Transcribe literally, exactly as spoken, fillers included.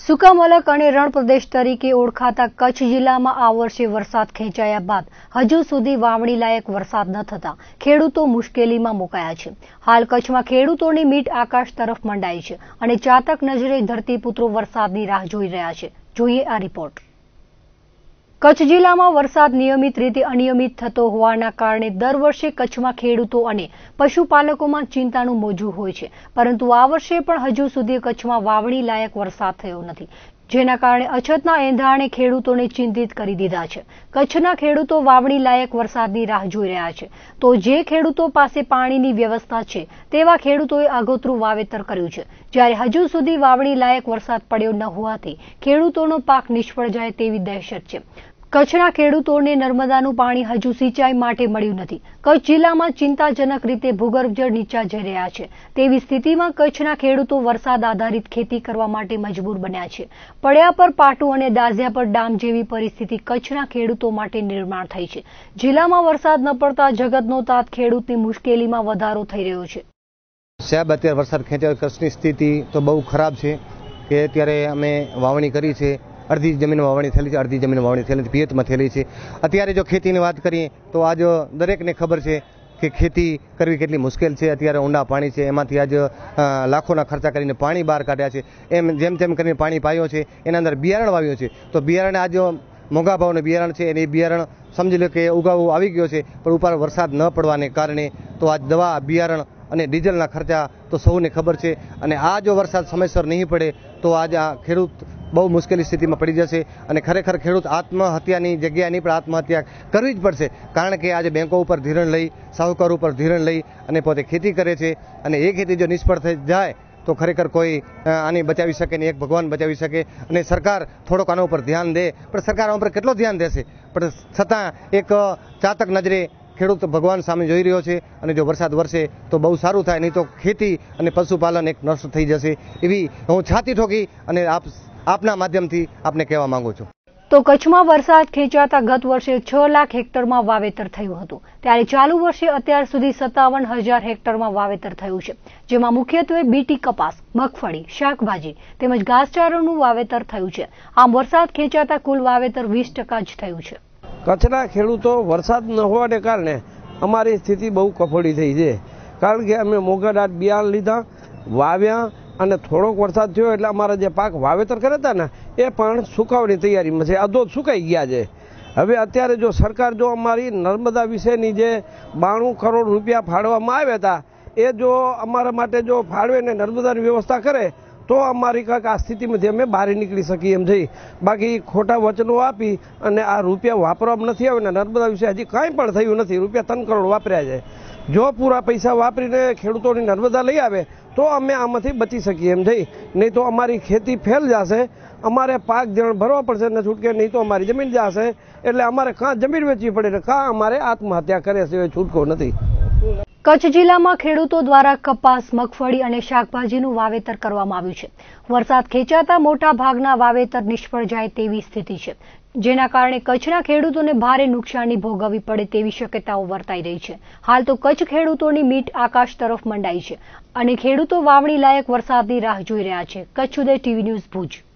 સુકામલક અને રણ પ્રદેશ તરીકે ઓળખાતા કચ્છ જિલ્લામાં આ વર્ષે વરસાદ ખેંચાયા બાદ હજુ સુધી વાવણી લાયક વરસાદ ન થતા ખેડૂતો મુશ્કેલીમાં મુકાયા છે। હાલ કચ્છમાં ખેડૂતોની મીટ આકાશ તરફ મંડાઈ છે અને ચાતક નજરે ધરતીપુત્રો વરસાદની રાહ જોઈ રહ્યા છે। જોઈએ આ રિપોર્ટ। કચ્છ જિલ્લામાં વરસાદ નિયમિત રીતે અનિયમિત થતો હોવાના કારણે દર વર્ષે કચ્છમાં ખેડૂતો અને પશુપાલકોમાં ચિંતાનું મોજું હોય છે, પરંતુ આ વર્ષે પણ હજુ સુધી કચ્છમાં વાવણી લાયક વરસાદ થયો નથી, જેના કારણે અછતના એંધાણે ખેડૂતોને ચિંતિત કરી દીધા છે। કચ્છના ખેડૂતો વાવણી લાયક વરસાદની રાહ જોઈ રહ્યા છે, તો જે ખેડૂતો પાસે પાણીની વ્યવસ્થા છે તેવા ખેડૂતોએ આગોતરું વાવેતર કર્યું છે, જ્યારે હજુ સુધી વાવણી લાયક વરસાદ પડ્યો ન હોવાથી ખેડૂતોનો પાક નિષ્ફળ જાય તેવી દહેશત છે। કચ્છના ખેડૂતોને નર્મદાનું પાણી હજુ સિંચાઈ માટે મળ્યું નથી। કચ્છ જિલ્લામાં ચિંતાજનક રીતે ભૂગર્ભ જળ નીચા જઈ રહ્યા છે, તેવી સ્થિતિમાં કચ્છના ખેડૂતો વરસાદ આધારિત ખેતી કરવા માટે મજબૂર બન્યા છે। પડ્યા પર પાટું અને દાઝ્યા પર ડામ જેવી પરિસ્થિતિ કચ્છના ખેડૂતો માટે નિર્માણ થઈ છે। જિલ્લામાં વરસાદ ન પડતા જગતનો તાત ખેડૂતની મુશ્કેલીમાં વધારો થઈ રહ્યો છે। સાહેબ, અત્યારે વરસાદ ખેંચાયો, કચ્છની સ્થિતિ તો બહુ ખરાબ છે કે અત્યારે અમે વાવણી કરી છે, અડધી જમીન વાવણી થયેલી છે, અડધી જમીન વાવણી થયેલી પિયતમાં થયેલી છે। અત્યારે જો ખેતીની વાત કરીએ તો આજ દરેકને ખબર છે કે ખેતી કરવી કેટલી મુશ્કેલ છે। અત્યારે ઊંડા પાણી છે, એમાંથી આજ લાખોના ખર્ચા કરીને પાણી બહાર કાઢ્યા છે, એમ જેમ તેમ કરીને પાણી પાયો છે, એના અંદર બિયારણ વાવ્યું છે, તો બિયારણ આજ મોંઘા ભાવનું બિયારણ છે, અને એ બિયારણ સમજી લો કે ઉગાવું આવી ગયો છે, પણ ઉપર વરસાદ ન પડવાને કારણે તો આજ દવા, બિયારણ અને ડીઝલના ખર્ચા તો સૌને ખબર છે, અને આ જો વરસાદ સમયસર નહીં પડે તો આજ આ ખેડૂત બહુ મુશ્કેલી સ્થિતિમાં પડી જશે, અને ખરેખર ખેડૂત આત્મહત્યાની જગ્યાએ નહીં પણ આત્મહત્યા કરવી જ પડશે, કારણ કે આજે બેંકો ઉપર ધિરાણ લઈ, સાહુકાર ઉપર ધિરાણ લઈ અને પોતે ખેતી કરે છે, અને એ ખેતી જો નિષ્ફળ થઈ જાય તો ખરેખર કોઈ આને બચાવી શકે નહીં, એક ભગવાન બચાવી શકે। અને સરકાર થોડોક આના ઉપર ધ્યાન દે, પણ સરકાર આના ઉપર કેટલો ધ્યાન દેશે, પણ છતાં એક ચાતક નજરે ખેડૂત ભગવાન સામે જોઈ રહ્યો છે, અને જો વરસાદ વરસે તો બહુ સારું થાય, નહીં તો ખેતી અને પશુપાલન એક નષ્ટ થઈ જશે, એવી હું છાતી ઠોકી અને આપ આપના માધ્યમથી આપને કહેવા માંગુ છું। તો કચ્છમાં વરસાદ ખેંચાતા ગત વર્ષે છ લાખ હેક્ટરમાં વાવેતર થયું હતું, ત્યારે ચાલુ વર્ષે અત્યાર સુધી સત્તાવન હજાર હેક્ટરમાં વાવેતર થયું છે, જેમાં મુખ્યત્વે બીટી કપાસ, મગફળી, શાકભાજી તેમજ ઘાસચારાનું વાવેતર થયું છે। આમ વરસાદ ખેંચાતા કુલ વાવેતર વીસ ટકા જ થયું છે। કચ્છના ખેડૂતો વરસાદ ન હોવાને કારણે અમારી સ્થિતિ બહુ કફોડી થઈ છે, કારણ કે અમે મોંઘાદાટ બિયારણ લીધા, વાવ્યા, અને થોડોક વરસાદ થયો એટલે અમારા જે પાક વાવેતર કર્યા હતા ને એ પણ સુકાવવાની તૈયારીમાં છે, અધો સુકાઈ ગયા છે। હવે અત્યારે જો સરકાર જો અમારી નર્મદા વિશેની જે બાણું કરોડ રૂપિયા ફાળવવામાં આવ્યા હતા એ જો અમારા માટે જો ફાળવે ને નર્મદાની વ્યવસ્થા કરે તો અમારી કાંઈક આ સ્થિતિમાંથી અમે બહાર નીકળી શકીએ એમ છે। બાકી ખોટા વચનો આપી અને આ રૂપિયા વાપરવામાં નથી આવે ને નર્મદા વિશે હજી કાંઈ પણ થયું નથી, રૂપિયા ત્રણ કરોડ વાપર્યા છે। જો પૂરા પૈસા વાપરીને ખેડૂતોની નર્મદા લઈ આવે તો અમે આમાંથી બચી શકીએ એમ છે, નહીં તો અમારી ખેતી ફેલ જશે, અમારે પાક જણ ભરવા પડશે ને છૂટકે, નહીં તો અમારી જમીન જશે, એટલે અમારે કાં જમીન વેચવી પડે ને કાં અમારે આત્મહત્યા કરે છે, છૂટકો નથી। કચ્છ જિલ્લામાં ખેડૂતો દ્વારા કપાસ, મગફળી અને શાકભાજીનું વાવેતર કરવામાં આવ્યું છે। વરસાદ ખેંચાતા મોટા ભાગના વાવેતર નિષ્ફળ જાય તેવી સ્થિતિ છે, જેના કારણે કચ્છના ખેડૂતોને ભારે નુકસાની ભોગવવી પડે તેવી શક્યતાઓ વર્તાઈ રહી છે। હાલ તો કચ્છ ખેડૂતોની મીટ આકાશ તરફ મંડાઈ છે અને ખેડૂતો વાવણી લાયક વરસાદની રાહ જોઈ રહ્યા છે। Kutch Uday TV news Bhuj.